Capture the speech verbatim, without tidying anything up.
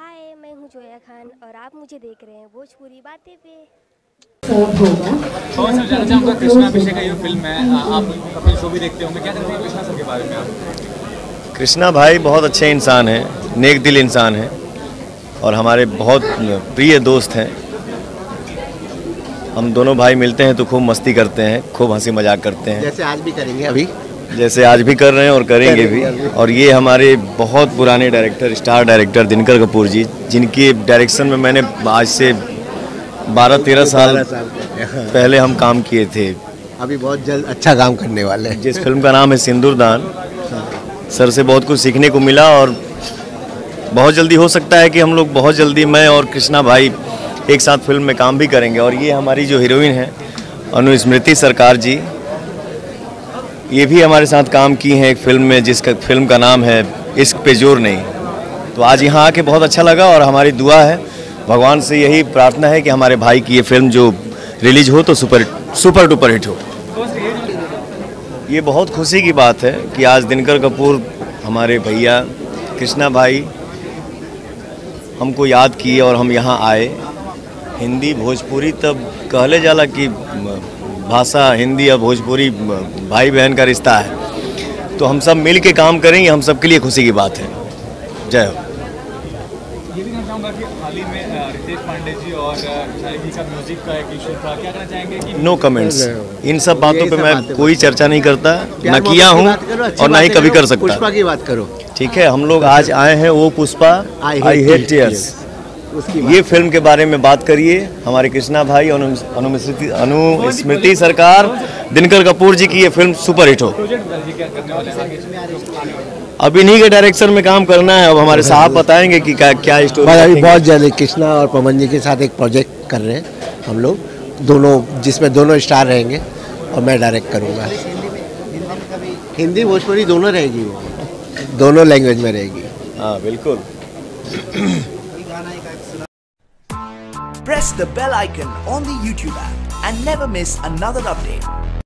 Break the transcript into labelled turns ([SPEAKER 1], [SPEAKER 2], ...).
[SPEAKER 1] हाय, मैं हूँ जोया खान और आप मुझे देख रहे हैं भोजपुरी बातें पे।
[SPEAKER 2] और सर जानना चाहूँगा, कृष्णा अभिषेक का ये फिल्म है, आप कपिल शो भी देखते होंगे, क्या कहते हैं कृष्णा सर के बारे में आप?
[SPEAKER 3] कृष्णा भाई बहुत अच्छे इंसान हैं, नेक दिल इंसान हैं और हमारे बहुत प्रिय दोस्त हैं। हम दोनों भाई मिलते हैं तो खूब मस्ती करते हैं, खूब हंसी मजाक करते हैं,
[SPEAKER 4] जैसे आज भी करेंगे अभी
[SPEAKER 3] जैसे आज भी कर रहे हैं और करेंगे भी। और ये हमारे बहुत पुराने director, star director Dinkar Kapoor ji, जिनके डायरेक्शन में मैंने आज से बारह तेरह साल पहले हम काम किए थे।
[SPEAKER 4] अभी बहुत जल्द अच्छा काम करने वाले हैं।
[SPEAKER 3] जिस फिल्म का नाम है सिंदूरदान, सर से बहुत कुछ सीखने को मिला और बहुत जल्दी हो सकता है कि हम लोग बहुत जल्दी मैं और कृष्णा भाई एक साथ फिल्म में काम भी करेंगे। और ये हमारी जो हीरोइन है अनुस्मृति सरकार जी, ये भी हमारे साथ काम की हैं एक फिल्म में, जिसका फिल्म का नाम है इश्क पे जोर नहीं। तो आज यहाँ आके बहुत अच्छा लगा और हमारी दुआ है, भगवान से यही प्रार्थना है कि हमारे भाई की ये फिल्म जो रिलीज हो तो सुपर सुपर डुपर हिट हो। ये बहुत खुशी की बात है कि आज दिनकर कपूर हमारे भैया कृष्णा भाई हमको याद किए और हम यहाँ आए। हिंदी भोजपुरी तब कहले जाला कि भाषा हिंदी और भोजपुरी भाई बहन का रिश्ता है, तो हम सब मिल के काम करेंगे, हम सब के लिए खुशी की बात है। जय हो।
[SPEAKER 2] ये भी कहना चाहूँगा कि हाल ही में रितेश पांडे जी और शायरी का म्यूजिक का एक इशू था, क्या कहना चाहेंगे कि
[SPEAKER 3] नो कमेंट्स, इन सब बातों पे मैं कोई चर्चा नहीं करता, ना किया हूँ और ना ही कभी कर सकता।
[SPEAKER 4] पुष्पा की बात करो।
[SPEAKER 3] ठीक है, हम लोग आज आए हैं वो पुष्पा आई हेट टीयर्स, ये फिल्म के बारे में बात करिए। हमारे कृष्णा भाई और अनुस्मृति अनुस्मृति सरकार दिनकर कपूर जी की ये फिल्म सुपर हिट हो। अब इन्हीं के डायरेक्शन में काम करना है, अब हमारे साहब बताएंगे कि क्या क्या स्टोरी।
[SPEAKER 4] अभी बहुत जल्द कृष्णा और पवन जी के साथ एक प्रोजेक्ट कर रहे हैं हम लोग दोनों, जिसमें दोनों स्टार रहेंगे और मैं डायरेक्ट करूँगा। हिंदी भोजपुरी दोनों रहेगी, वो दोनों लैंग्वेज में रहेगी।
[SPEAKER 3] हाँ बिल्कुल।
[SPEAKER 5] Press the bell icon on the YouTube app and never miss another update.